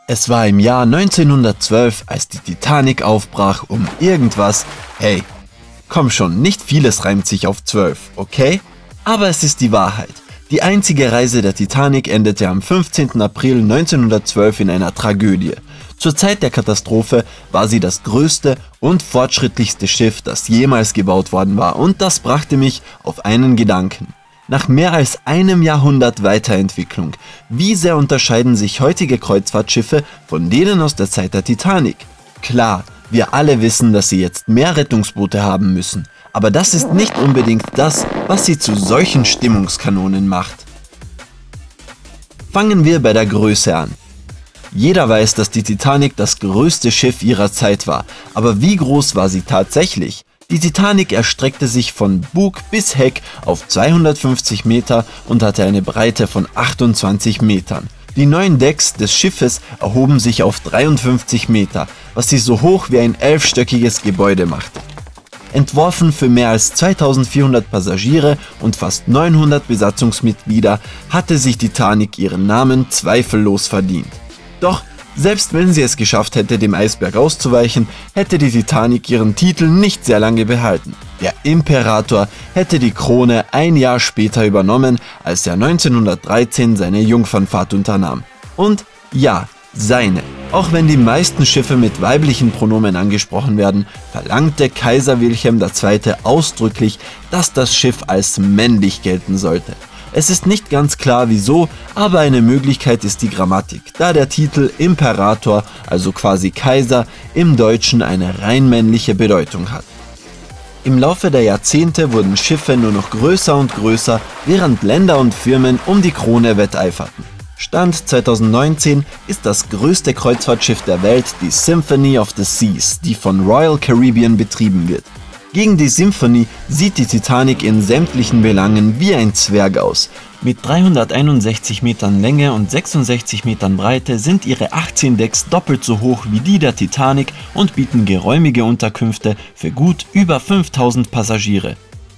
Es war im Jahr 1912, als die Titanic aufbrach, um irgendwas. Hey, komm schon, nicht vieles reimt sich auf 12, okay? Aber es ist die Wahrheit. Die einzige Reise der Titanic endete am 15. April 1912 in einer Tragödie. Zur Zeit der Katastrophe war sie das größte und fortschrittlichste Schiff, das jemals gebaut worden war, und das brachte mich auf einen Gedanken. Nach mehr als einem Jahrhundert Weiterentwicklung, wie sehr unterscheiden sich heutige Kreuzfahrtschiffe von denen aus der Zeit der Titanic? Klar, wir alle wissen, dass sie jetzt mehr Rettungsboote haben müssen, aber das ist nicht unbedingt das, was sie zu solchen Stimmungskanonen macht. Fangen wir bei der Größe an. Jeder weiß, dass die Titanic das größte Schiff ihrer Zeit war, aber wie groß war sie tatsächlich? Die Titanic erstreckte sich von Bug bis Heck auf 250 Meter und hatte eine Breite von 28 Metern. Die 9 Decks des Schiffes erhoben sich auf 53 Meter, was sie so hoch wie ein 11-stöckiges Gebäude machte. Entworfen für mehr als 2400 Passagiere und fast 900 Besatzungsmitglieder, hatte sich die Titanic ihren Namen zweifellos verdient. Doch selbst wenn sie es geschafft hätte, dem Eisberg auszuweichen, hätte die Titanic ihren Titel nicht sehr lange behalten. Der Imperator hätte die Krone ein Jahr später übernommen, als er 1913 seine Jungfernfahrt unternahm. Und ja, seine. Auch wenn die meisten Schiffe mit weiblichen Pronomen angesprochen werden, verlangte Kaiser Wilhelm II. Ausdrücklich, dass das Schiff als männlich gelten sollte. Es ist nicht ganz klar wieso, aber eine Möglichkeit ist die Grammatik, da der Titel Imperator, also quasi Kaiser, im Deutschen eine rein männliche Bedeutung hat. Im Laufe der Jahrzehnte wurden Schiffe nur noch größer und größer, während Länder und Firmen um die Krone wetteiferten. Stand 2019 ist das größte Kreuzfahrtschiff der Welt die Symphony of the Seas, die von Royal Caribbean betrieben wird. Gegen die Symphony sieht die Titanic in sämtlichen Belangen wie ein Zwerg aus. Mit 361 Metern Länge und 66 Metern Breite sind ihre 18 Decks doppelt so hoch wie die der Titanic und bieten geräumige Unterkünfte für gut über 5000 Passagiere.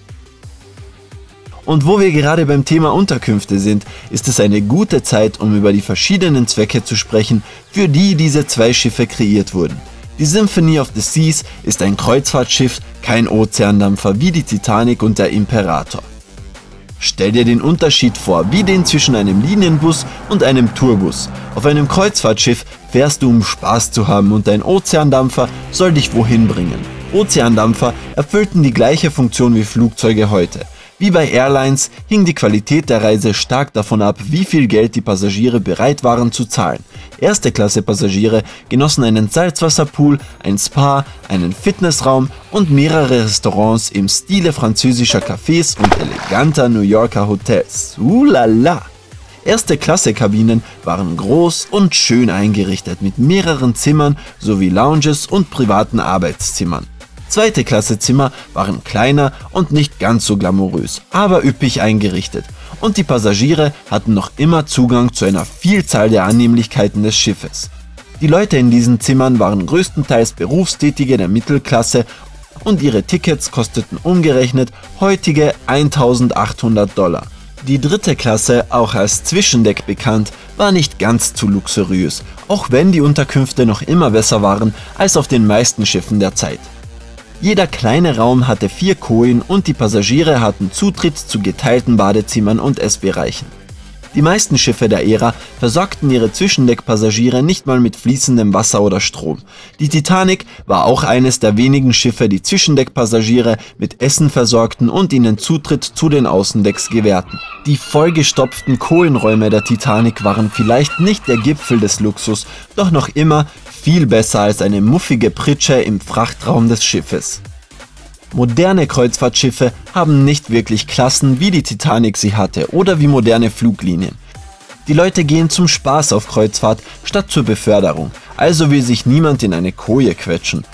Und wo wir gerade beim Thema Unterkünfte sind, ist es eine gute Zeit, um über die verschiedenen Zwecke zu sprechen, für die diese zwei Schiffe kreiert wurden. Die Symphony of the Seas ist ein Kreuzfahrtschiff, kein Ozeandampfer wie die Titanic und der Imperator. Stell dir den Unterschied vor, wie den zwischen einem Linienbus und einem Tourbus. Auf einem Kreuzfahrtschiff fährst du, um Spaß zu haben, und ein Ozeandampfer soll dich wohin bringen. Ozeandampfer erfüllten die gleiche Funktion wie Flugzeuge heute. Wie bei Airlines hing die Qualität der Reise stark davon ab, wie viel Geld die Passagiere bereit waren zu zahlen. Erste-Klasse-Passagiere genossen einen Salzwasserpool, ein Spa, einen Fitnessraum und mehrere Restaurants im Stile französischer Cafés und eleganter New Yorker Hotels. Lala! Erste-Klasse-Kabinen waren groß und schön eingerichtet mit mehreren Zimmern sowie Lounges und privaten Arbeitszimmern. Zweite-Klasse-Zimmer waren kleiner und nicht ganz so glamourös, aber üppig eingerichtet, und die Passagiere hatten noch immer Zugang zu einer Vielzahl der Annehmlichkeiten des Schiffes. Die Leute in diesen Zimmern waren größtenteils Berufstätige der Mittelklasse und ihre Tickets kosteten umgerechnet heutige $1800. Die dritte Klasse, auch als Zwischendeck bekannt, war nicht ganz zu luxuriös, auch wenn die Unterkünfte noch immer besser waren als auf den meisten Schiffen der Zeit. Jeder kleine Raum hatte 4 Kojen und die Passagiere hatten Zutritt zu geteilten Badezimmern und Essbereichen. Die meisten Schiffe der Ära versorgten ihre Zwischendeckpassagiere nicht mal mit fließendem Wasser oder Strom. Die Titanic war auch eines der wenigen Schiffe, die Zwischendeckpassagiere mit Essen versorgten und ihnen Zutritt zu den Außendecks gewährten. Die vollgestopften Kohlenräume der Titanic waren vielleicht nicht der Gipfel des Luxus, doch noch immer viel besser als eine muffige Pritsche im Frachtraum des Schiffes. Moderne Kreuzfahrtschiffe haben nicht wirklich Klassen, wie die Titanic sie hatte, oder wie moderne Fluglinien. Die Leute gehen zum Spaß auf Kreuzfahrt statt zur Beförderung, also will sich niemand in eine Koje quetschen.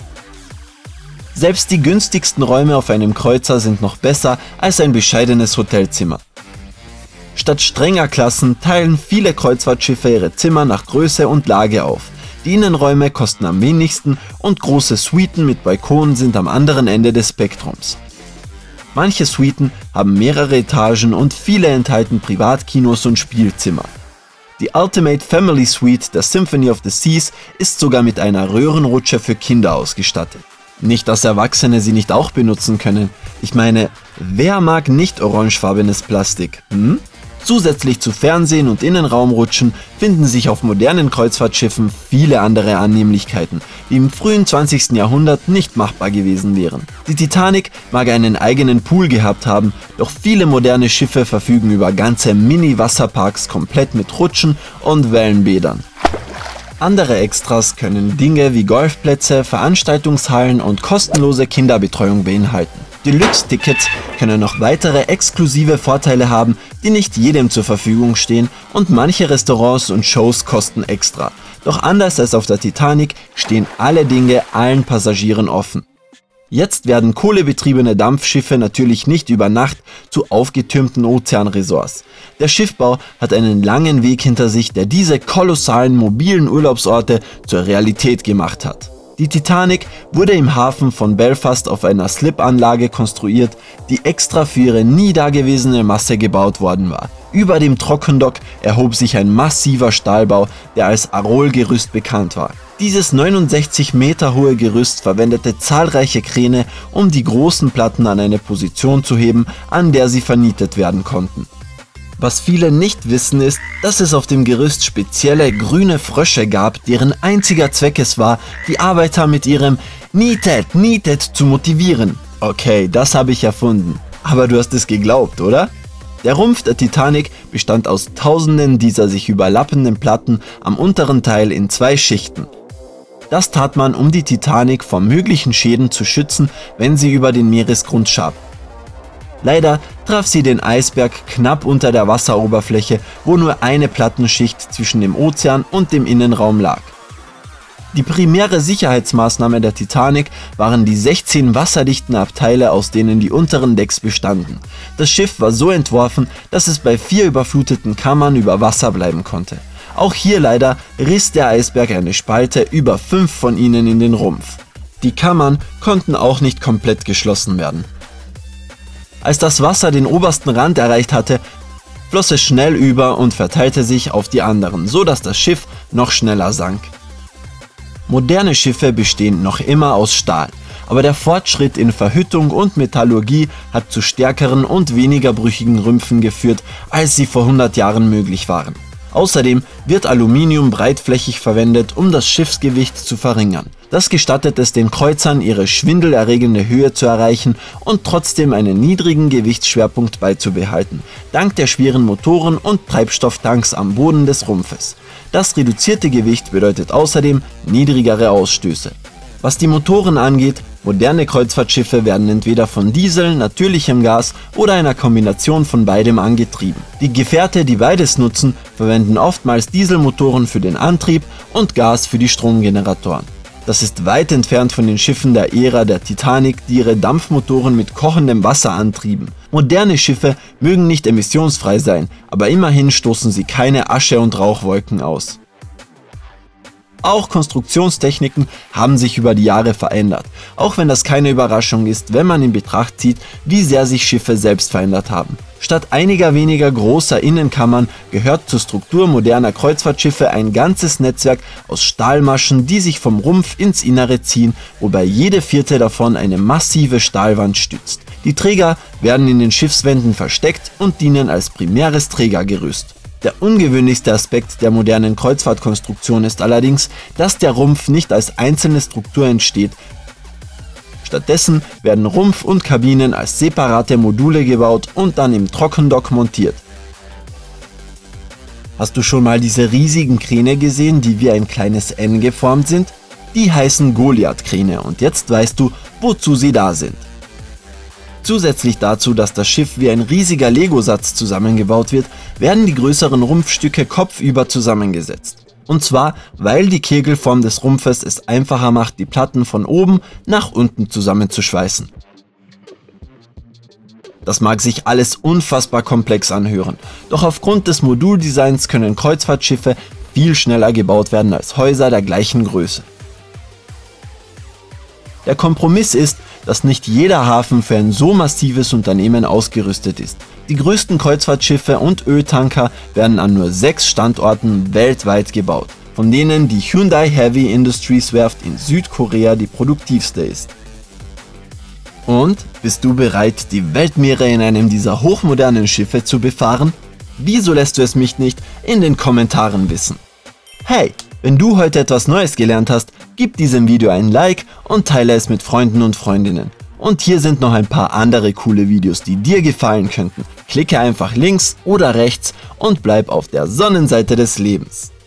Selbst die günstigsten Räume auf einem Kreuzer sind noch besser als ein bescheidenes Hotelzimmer. Statt strenger Klassen teilen viele Kreuzfahrtschiffe ihre Zimmer nach Größe und Lage auf. Die Innenräume kosten am wenigsten und große Suiten mit Balkonen sind am anderen Ende des Spektrums. Manche Suiten haben mehrere Etagen und viele enthalten Privatkinos und Spielzimmer. Die Ultimate Family Suite der Symphony of the Seas ist sogar mit einer Röhrenrutsche für Kinder ausgestattet. Nicht, dass Erwachsene sie nicht auch benutzen können. Ich meine, wer mag nicht orangefarbenes Plastik? Zusätzlich zu Fernsehen und Innenraumrutschen finden sich auf modernen Kreuzfahrtschiffen viele andere Annehmlichkeiten, die im frühen 20. Jahrhundert nicht machbar gewesen wären. Die Titanic mag einen eigenen Pool gehabt haben, doch viele moderne Schiffe verfügen über ganze Mini-Wasserparks komplett mit Rutschen und Wellenbädern. Andere Extras können Dinge wie Golfplätze, Veranstaltungshallen und kostenlose Kinderbetreuung beinhalten. Deluxe-Tickets können noch weitere exklusive Vorteile haben, die nicht jedem zur Verfügung stehen, und manche Restaurants und Shows kosten extra. Doch anders als auf der Titanic stehen alle Dinge allen Passagieren offen. Jetzt werden kohlebetriebene Dampfschiffe natürlich nicht über Nacht zu aufgetürmten Ozeanresorts. Der Schiffbau hat einen langen Weg hinter sich, der diese kolossalen mobilen Urlaubsorte zur Realität gemacht hat. Die Titanic wurde im Hafen von Belfast auf einer Slipanlage konstruiert, die extra für ihre nie dagewesene Masse gebaut worden war. Über dem Trockendock erhob sich ein massiver Stahlbau, der als Arol-Gerüst bekannt war. Dieses 69 Meter hohe Gerüst verwendete zahlreiche Kräne, um die großen Platten an eine Position zu heben, an der sie vernietet werden konnten. Was viele nicht wissen ist, dass es auf dem Gerüst spezielle grüne Frösche gab, deren einziger Zweck es war, die Arbeiter mit ihrem Needed, Needed zu motivieren. Okay, das habe ich erfunden. Aber du hast es geglaubt, oder? Der Rumpf der Titanic bestand aus tausenden dieser sich überlappenden Platten am unteren Teil in 2 Schichten. Das tat man, um die Titanic vor möglichen Schäden zu schützen, wenn sie über den Meeresgrund schab. Leider traf sie den Eisberg knapp unter der Wasseroberfläche, wo nur eine Plattenschicht zwischen dem Ozean und dem Innenraum lag. Die primäre Sicherheitsmaßnahme der Titanic waren die 16 wasserdichten Abteile, aus denen die unteren Decks bestanden. Das Schiff war so entworfen, dass es bei 4 überfluteten Kammern über Wasser bleiben konnte. Auch hier leider riss der Eisberg eine Spalte über 5 von ihnen in den Rumpf. Die Kammern konnten auch nicht komplett geschlossen werden. Als das Wasser den obersten Rand erreicht hatte, floss es schnell über und verteilte sich auf die anderen, so dass das Schiff noch schneller sank. Moderne Schiffe bestehen noch immer aus Stahl, aber der Fortschritt in Verhüttung und Metallurgie hat zu stärkeren und weniger brüchigen Rümpfen geführt, als sie vor 100 Jahren möglich waren. Außerdem wird Aluminium breitflächig verwendet, um das Schiffsgewicht zu verringern. Das gestattet es den Kreuzern, ihre schwindelerregende Höhe zu erreichen und trotzdem einen niedrigen Gewichtsschwerpunkt beizubehalten, dank der schweren Motoren und Treibstofftanks am Boden des Rumpfes. Das reduzierte Gewicht bedeutet außerdem niedrigere Ausstöße. Was die Motoren angeht, moderne Kreuzfahrtschiffe werden entweder von Diesel, natürlichem Gas oder einer Kombination von beidem angetrieben. Die Gefährte, die beides nutzen, verwenden oftmals Dieselmotoren für den Antrieb und Gas für die Stromgeneratoren. Das ist weit entfernt von den Schiffen der Ära der Titanic, die ihre Dampfmotoren mit kochendem Wasser antrieben. Moderne Schiffe mögen nicht emissionsfrei sein, aber immerhin stoßen sie keine Asche- und Rauchwolken aus. Auch Konstruktionstechniken haben sich über die Jahre verändert, auch wenn das keine Überraschung ist, wenn man in Betracht zieht, wie sehr sich Schiffe selbst verändert haben. Statt einiger weniger großer Innenkammern gehört zur Struktur moderner Kreuzfahrtschiffe ein ganzes Netzwerk aus Stahlmaschen, die sich vom Rumpf ins Innere ziehen, wobei jede vierte davon eine massive Stahlwand stützt. Die Träger werden in den Schiffswänden versteckt und dienen als primäres Trägergerüst. Der ungewöhnlichste Aspekt der modernen Kreuzfahrtkonstruktion ist allerdings, dass der Rumpf nicht als einzelne Struktur entsteht. Stattdessen werden Rumpf und Kabinen als separate Module gebaut und dann im Trockendock montiert. Hast du schon mal diese riesigen Kräne gesehen, die wie ein kleines N geformt sind? Die heißen Goliath-Kräne und jetzt weißt du, wozu sie da sind. Zusätzlich dazu, dass das Schiff wie ein riesiger Lego-Satz zusammengebaut wird, werden die größeren Rumpfstücke kopfüber zusammengesetzt. Und zwar, weil die Kegelform des Rumpfes es einfacher macht, die Platten von oben nach unten zusammenzuschweißen. Das mag sich alles unfassbar komplex anhören, doch aufgrund des Moduldesigns können Kreuzfahrtschiffe viel schneller gebaut werden als Häuser der gleichen Größe. Der Kompromiss ist, dass nicht jeder Hafen für ein so massives Unternehmen ausgerüstet ist. Die größten Kreuzfahrtschiffe und Öltanker werden an nur 6 Standorten weltweit gebaut, von denen die Hyundai Heavy Industries Werft in Südkorea die produktivste ist. Und bist du bereit, die Weltmeere in einem dieser hochmodernen Schiffe zu befahren? Wieso lässt du es mich nicht in den Kommentaren wissen? Hey, wenn du heute etwas Neues gelernt hast, gib diesem Video ein Like und teile es mit Freunden und Freundinnen. Und hier sind noch ein paar andere coole Videos, die dir gefallen könnten. Klicke einfach links oder rechts und bleib auf der Sonnenseite des Lebens.